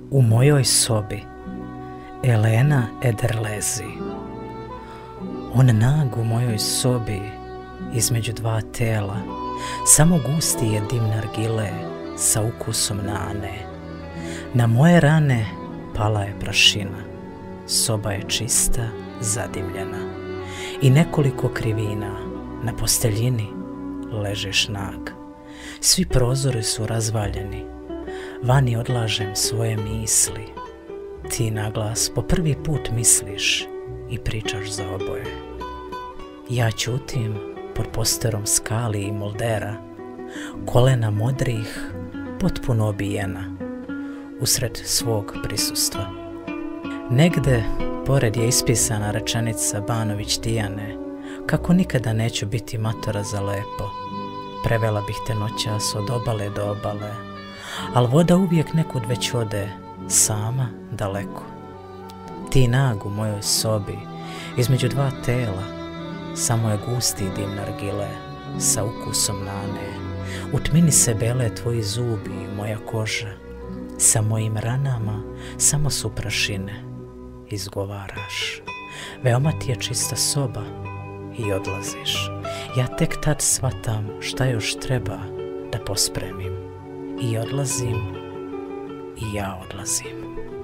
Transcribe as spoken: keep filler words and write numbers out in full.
U mojoj sobi Elena Ederlezi. On nag u mojoj sobi, između dva tela, samo gusti je dim nargile sa ukusom nane. Na moje rane pala je prašina, soba je čista, zadimljena i nekoliko krivina, na posteljini ležeš nag. Svi prozori su razvaljeni, vani odlažem svoje misli. Ti naglas po prvi put misliš i pričaš za oboje. Ja ćutim pod posterom skali i moldera, kolena modrih, potpuno obijena, usred svog prisustva. Negde pored je ispisana rečenica Banović Tijane, kako nikada neću biti matora za lepo. Prevela bih te noćas od obale do obale, al voda uvijek nekud već ode, sama, daleko. Ti nag u mojoj sobi, između dva tela, samo je gusti dim nargile sa ukusom nane. U tmini se bele tvoji zubi i moja koža, sa mojim ranama samo su prašine. Izgovaraš, veoma ti je čista soba i odlaziš. Ja tek tad shvatam šta još treba da pospremim i odlazim i ja odlazim.